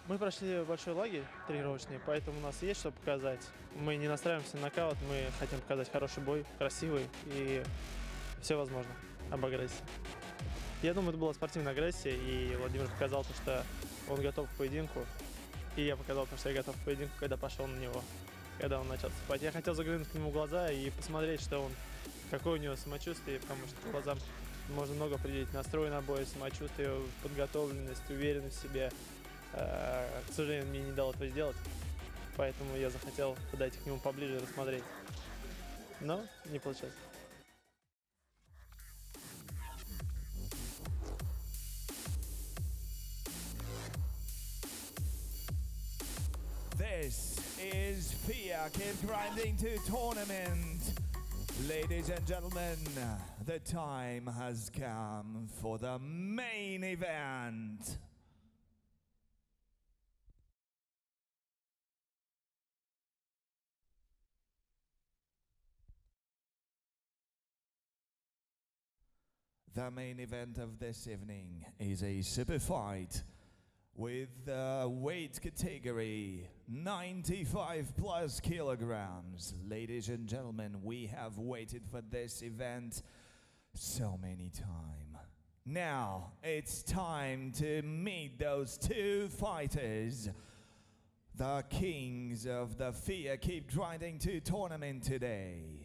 Мы прошли большой лагерь тренировочный, поэтому у нас есть что показать. Мы не настраиваемся на нокаут, мы хотим показать хороший бой, красивый, и все возможно об агрессии. Я думаю, это была спортивная агрессия, и Владимир показал то, что он готов к поединку. И я показал то, что я готов к поединку, когда пошел на него, когда он начал отступать. Я хотел заглянуть к нему в глаза и посмотреть, что он, какое у него самочувствие, потому что по глазам можно много определить. Настрой на бой, самочувствие, подготовленность, уверенность в себе. К сожалению, мне не дал этого сделать, поэтому я захотел подойти к нему поближе и рассмотреть. Но не получилось. This is FIA Keep Grinding 2 Tournament. Ladies and gentlemen, the time has come for the main event. The main event of this evening is a super fight with the weight category 95 plus kilograms. Ladies and gentlemen, we have waited for this event so many times. Now it's time to meet those two fighters, the kings of the FIA Keep Grinding 2 tournament today.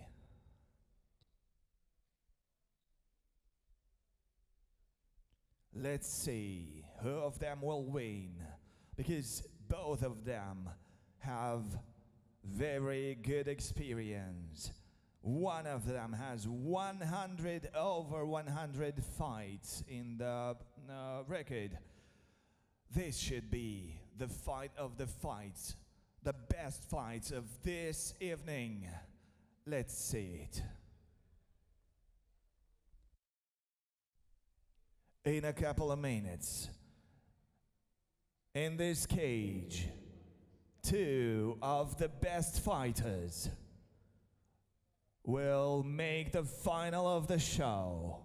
Let's see who of them will win, because both of them have very good experience. One of them has 100 over 100 fights in the record. This should be the fight of the fights, the best fights of this evening. Let's see it. In a couple of minutes, in this cage, two of the best fighters will make the final of the show.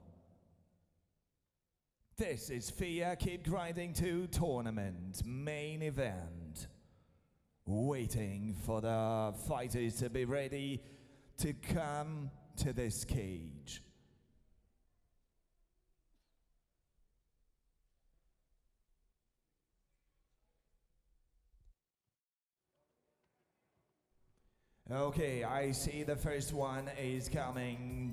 This is FIA Keep Grinding 2 tournament main event. Waiting for the fighters to be ready to come to this cage. Okay, I see the first one is coming.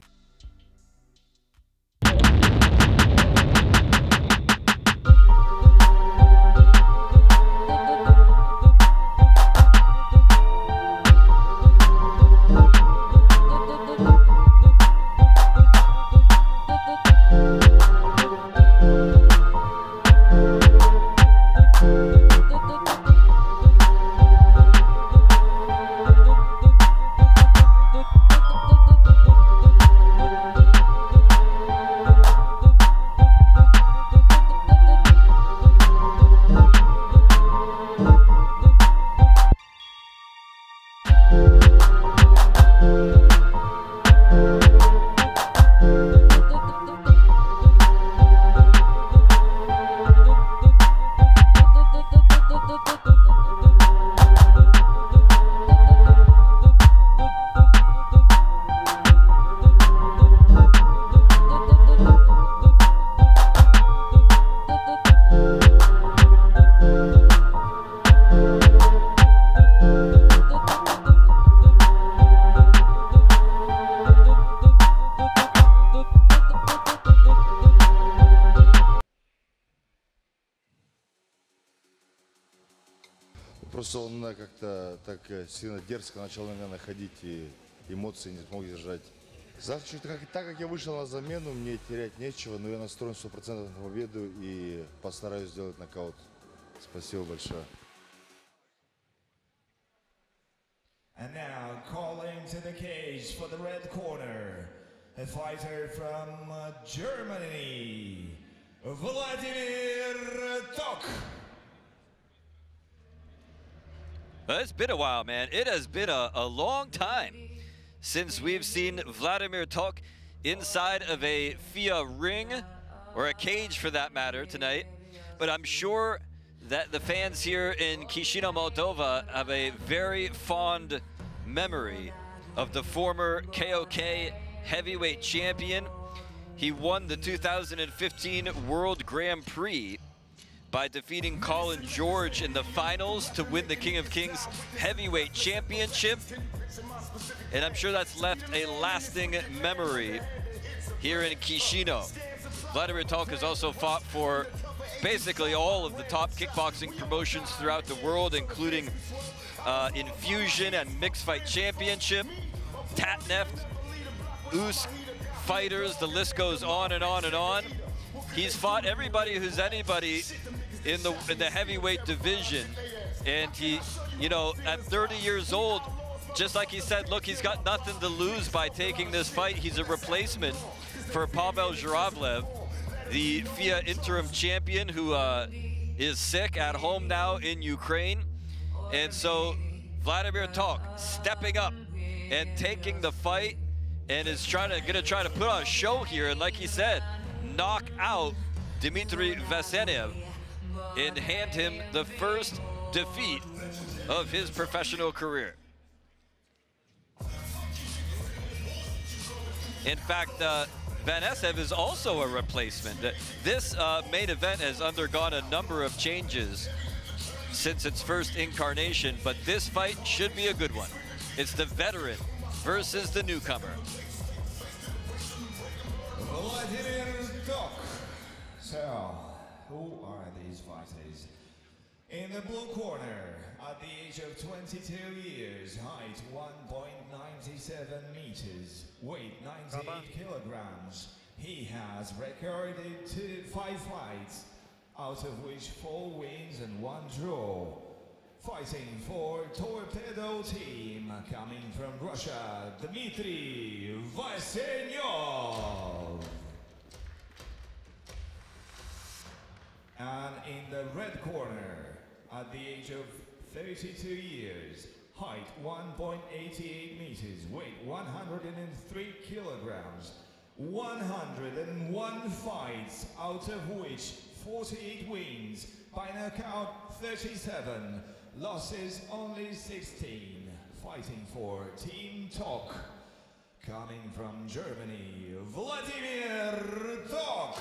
Просто он как-то так сильно дерзко начал на меня находить, и эмоции не смог держать. Завтра, так как я вышел на замену, мне терять нечего, но я настроен 100% на победу и постараюсь сделать нокаут. Спасибо большое. And now calling to the cage for the red corner, a fighter from Germany, Vladimir Tok. It's been a while, man. It has been a long time since we've seen Vladimir Tok inside of a FIA ring, or a cage for that matter, tonight. But I'm sure that the fans here in Chisinau, Moldova have a very fond memory of the former KOK heavyweight champion. He won the 2015 World Grand Prix by defeating Colin George in the finals to win the King of Kings heavyweight championship. And I'm sure that's left a lasting memory here in Chisinau. Vladimir Talk has also fought for basically all of the top kickboxing promotions throughout the world, including Infusion and Mixed Fight Championship, Tatneft, Usyk fighters, the list goes on and on and on. He's fought everybody who's anybody in the heavyweight division, and he, you know, at 30 years old, just like he said, look, he's got nothing to lose by taking this fight. He's a replacement for Pavel Zhuravlev, the FIA interim champion who is sick at home now in Ukraine. And so Vladimir Talk stepping up and taking the fight, and is gonna try to put on a show here, and like he said, knock out Dmitry Vasenev and hand him the first defeat of his professional career. In fact, Vasenev is also a replacement. This main event has undergone a number of changes since its first incarnation, but this fight should be a good one. It's the veteran versus the newcomer. Vladimir Tok. So, who are these fighters? In the blue corner, at the age of 22 years, height 1.97 meters, weight 98 kilograms. He has recorded 5 fights, out of which 4 wins and 1 draw. Fighting for Torpedo Team, coming from Russia, Dmitry Vasenev. And in the red corner, at the age of 32 years, height 1.88 meters, weight 103 kilograms, 101 fights, out of which 48 wins, by knockout 37, losses only 16. Fighting for Team Talk, coming from Germany, Vladimir Talk.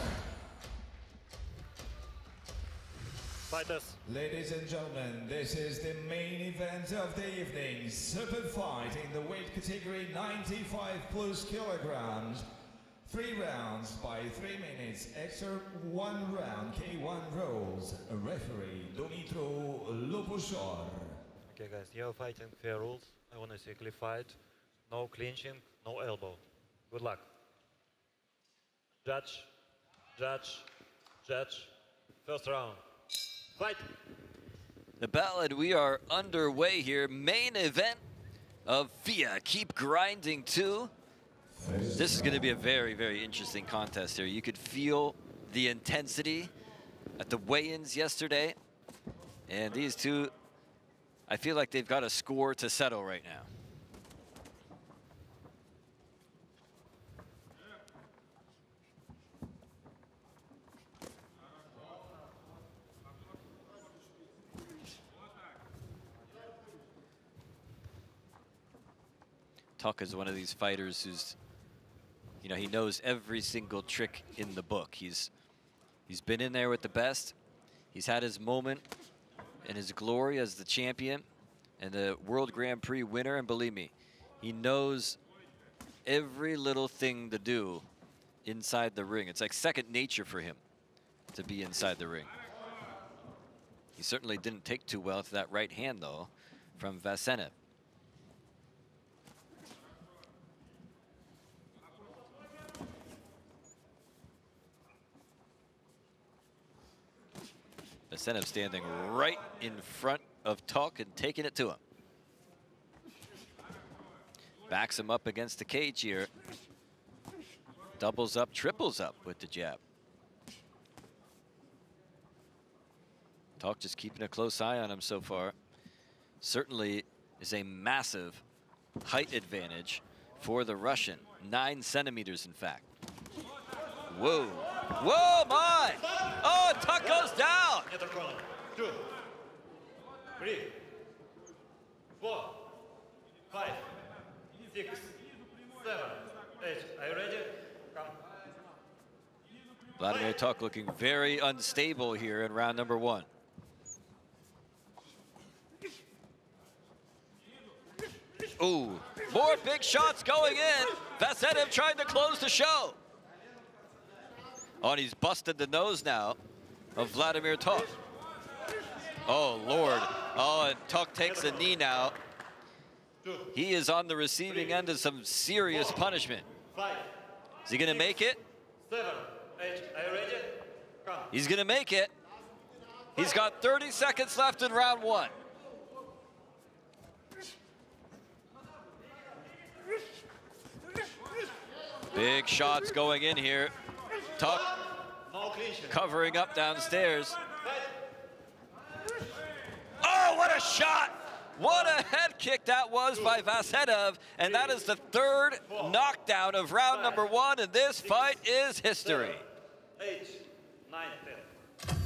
Fighters. Ladies and gentlemen, this is the main event of the evening. Super fight in the weight category 95 plus kilograms. 3 rounds by 3 minutes, extra 1 round, K1 rolls. Referee Dumitru Lupushor. Okay guys, you're fighting fair rules. I want to see a clear fight. No clinching, no elbow. Good luck. Judge, judge, judge. First round. Fight! The ballad, we are underway here. Main event of FIA Keep Grinding 2. This is going to be a very, very interesting contest here. You could feel the intensity at the weigh-ins yesterday. And these two, I feel like they've got a score to settle right now. Talk is one of these fighters who's, you know, he knows every single trick in the book. He's been in there with the best. He's had his moment and his glory as the champion and the World Grand Prix winner. And believe me, he knows every little thing to do inside the ring. It's like second nature for him to be inside the ring. He certainly didn't take too well to that right hand, though, from Vasenev. Vasenev standing right in front of Talk and taking it to him. Backs him up against the cage here. Doubles up, triples up with the jab. Talk just keeping a close eye on him so far. Certainly is a massive height advantage for the Russian. 9 centimeters, in fact. Whoa. Whoa, my! Oh, Talk goes down! 2, 3, 4, 5, 6, 7, 8. Are you ready? Come. Vladimir Tok looking very unstable here in round number 1. Ooh, more big shots going in. Vasedev trying to close the show. Oh, and he's busted the nose now of Vladimir Tok. Oh, Lord. Oh, and Tok takes a knee now. He is on the receiving end of some serious punishment. Is he going to make it? 7, 8. Are you ready? Come. He's going to make it. He's got 30 seconds left in round 1. Big shots going in here. Tok No clinching. covering up downstairs. Oh, what a shot! What a head kick that was by Vasedev, and that is the 3rd knockdown of round number 1, and this fight is history. 8, 9, 10.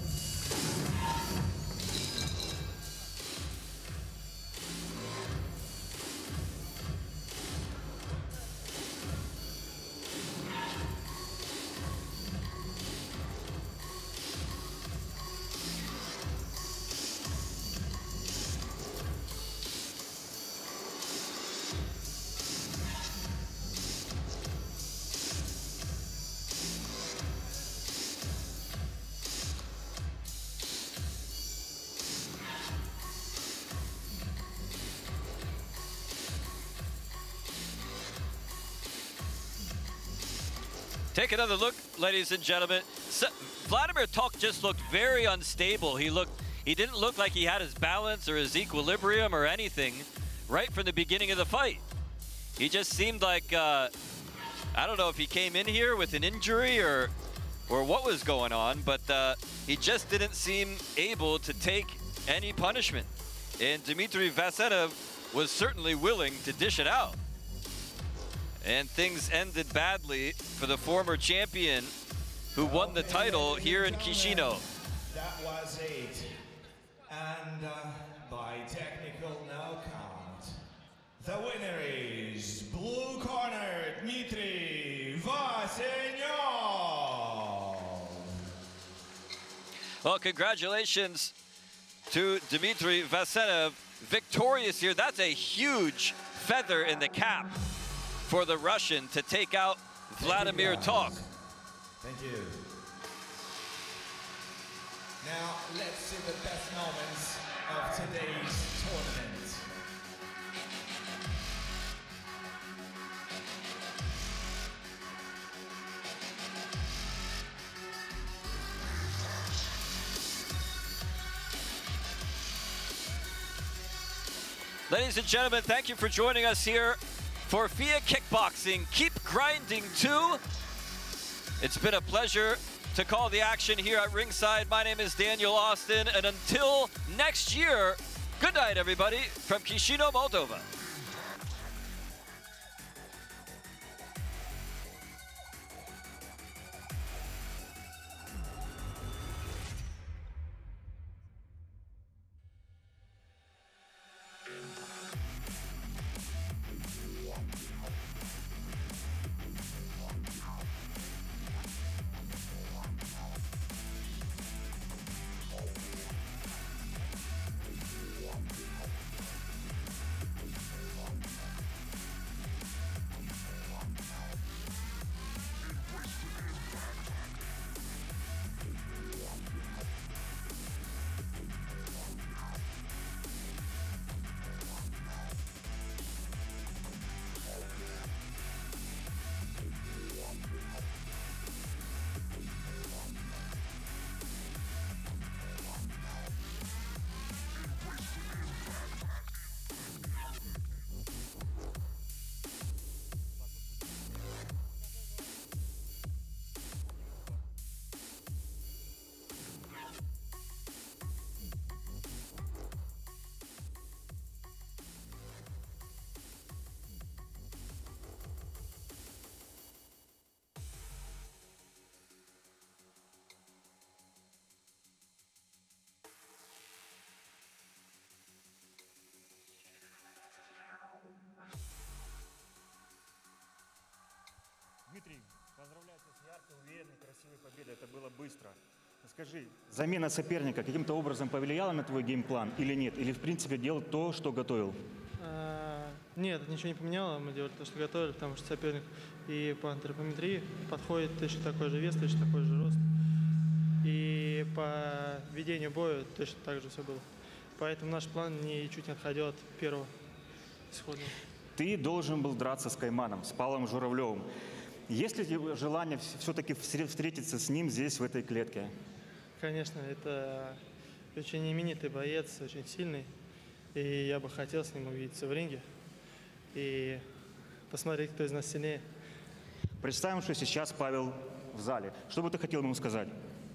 Take another look, ladies and gentlemen. Vladimir Tok just looked very unstable. He didn't look like he had his balance or his equilibrium or anything right from the beginning of the fight. He just seemed like, I don't know if he came in here with an injury or what was going on, but he just didn't seem able to take any punishment. And Dmitry Vasedev was certainly willing to dish it out. And things ended badly for the former champion who won the title here in Chisinau. That was it. And by technical no count, the winner is blue corner, Dmitry Vasedev. Well, congratulations to Dmitry Vasedev, victorious here. That's a huge feather in the cap for the Russian to take out Vladimir Tok. Thank you. Now let's see the best moments of today's tournament. Ladies and gentlemen, thank you for joining us here for FIA Kickboxing. Keep grinding 2. It's been a pleasure to call the action here at ringside. My name is Daniel Austin, and until next year, good night, everybody, from Chisinau, Moldova. яркой, уверенной, красивой победой. Это было быстро. Скажи, замена соперника каким-то образом повлияла на твой геймплан или нет? Или, в принципе, делал то, что готовил? Нет, ничего не поменяло. Мы делали то, что готовили, потому что соперник и по антропометрии подходит точно такой же вес, точно такой же рост. И по ведению боя точно так же все было. Поэтому наш план ничуть не отходил от первого исходного. Ты должен был драться с Кайманом, с Павлом Журавлевым. Есть ли желание все-таки встретиться с ним здесь, в этой клетке? Конечно, это очень именитый боец, очень сильный. И я бы хотел с ним увидеться в ринге и посмотреть, кто из нас сильнее. Представим, что сейчас Павел в зале. Что бы ты хотел ему сказать?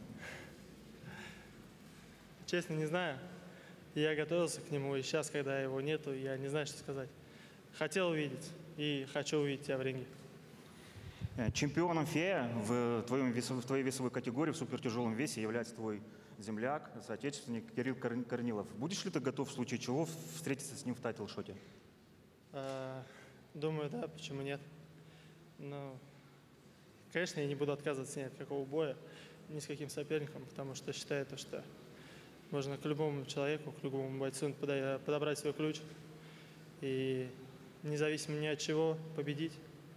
Честно, не знаю. Я готовился к нему, и сейчас, когда его нету, я не знаю, что сказать. Хотел увидеть и хочу увидеть тебя в ринге. Чемпионом ФИА в твоей весовой категории, в супертяжелом весе, является твой земляк, соотечественник Кирилл Корнилов. Будешь ли ты готов в случае чего встретиться с ним в тайтл-шоте? Думаю, да, почему нет. Но, конечно, я не буду отказываться ни от какого боя, ни с каким соперником, потому что считаю, что можно к любому человеку, к любому бойцу подобрать свой ключ и независимо ни от чего победить.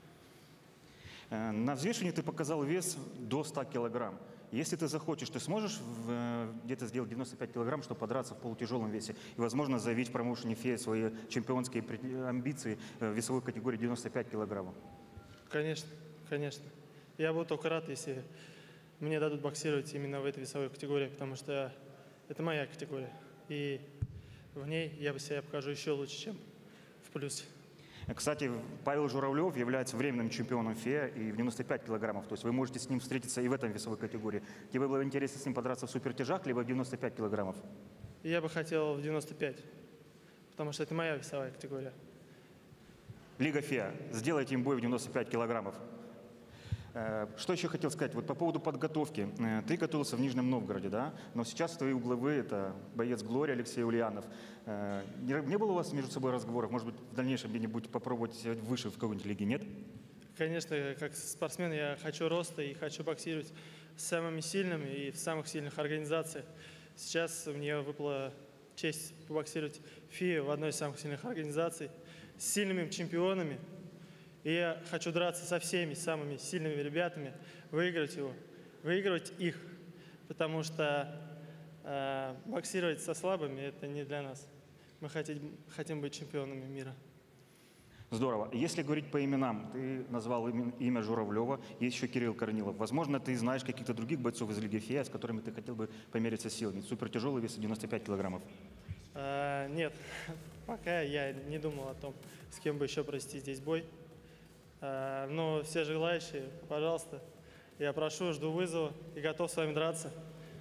На взвешивании ты показал вес до 100 килограмм. Если ты захочешь, ты сможешь где-то сделать 95 килограмм, чтобы подраться в полутяжелом весе и, возможно, заявить в промоушене ФИА свои чемпионские амбиции в весовой категории 95 килограммов? Конечно, конечно. Я буду только рад, если мне дадут боксировать именно в этой весовой категории, потому что это моя категория. И в ней я бы себя покажу еще лучше, чем в плюсе. Кстати, Павел Журавлев является временным чемпионом ФИА и в 95 килограммов. То есть вы можете с ним встретиться и в этом весовой категории. Тебе было интересно с ним подраться в супертяжах, либо в 95 килограммов? Я бы хотел в 95, потому что это моя весовая категория. Лига ФИА, сделайте им бой в 95 килограммов. Что еще хотел сказать? Вот по поводу подготовки. Ты готовился в Нижнем Новгороде, да? Но сейчас твои угловы – это боец Глории Алексей Ульянов. Не было у вас между собой разговоров? Может быть, в дальнейшем где-нибудь попробовать выше в какой-нибудь лиге, нет? Конечно, как спортсмен я хочу роста и хочу боксировать с самыми сильными и в самых сильных организациях. Сейчас мне выпала честь побоксировать в ФИА в одной из самых сильных организаций с сильными чемпионами. И я хочу драться со всеми самыми сильными ребятами, выигрывать их, потому что боксировать со слабыми – это не для нас. Мы хотим быть чемпионами мира. Здорово. Если говорить по именам, ты назвал имя Журавлева, есть еще Кирилл Корнилов. Возможно, ты знаешь каких-то других бойцов из Лиги ФИА, с которыми ты хотел бы помериться силами. Супертяжелый вес 95 килограммов. Нет, пока я не думал о том, с кем бы еще провести здесь бой. Но все желающие, пожалуйста, я прошу, жду вызова и готов с вами драться.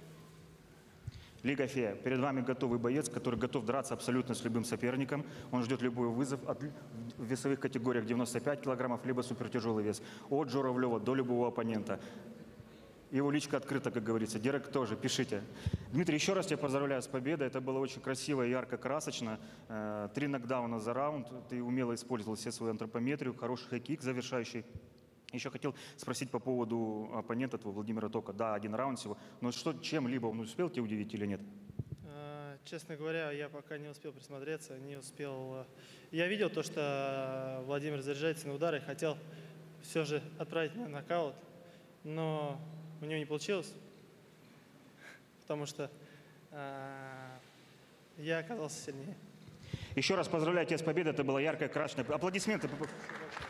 Лига ФИА. Перед вами готовый боец, который готов драться абсолютно с любым соперником. Он ждет любой вызов в весовых категориях 95 килограммов, либо супертяжелый вес. От Журавлева до любого оппонента. Его личка открыта, как говорится. Директ тоже, пишите. Дмитрий, еще раз тебя поздравляю с победой. Это было очень красиво и ярко, красочно. 3 нокдауна за раунд. Ты умело использовал все свою антропометрию. Хороший хай-кик завершающий. Еще хотел спросить по поводу оппонента твоего, Владимира Тока. Да, 1 раунд всего. Но чем-либо он успел тебя удивить или нет? Честно говоря, я пока не успел присмотреться, не успел. Я видел то, что Владимир заряжается на удары, хотел все же отправить меня в нокаут, но у него не получилось, потому что я оказался сильнее. Еще раз поздравляю тебя с победой. Это была яркая, красочная. Аплодисменты.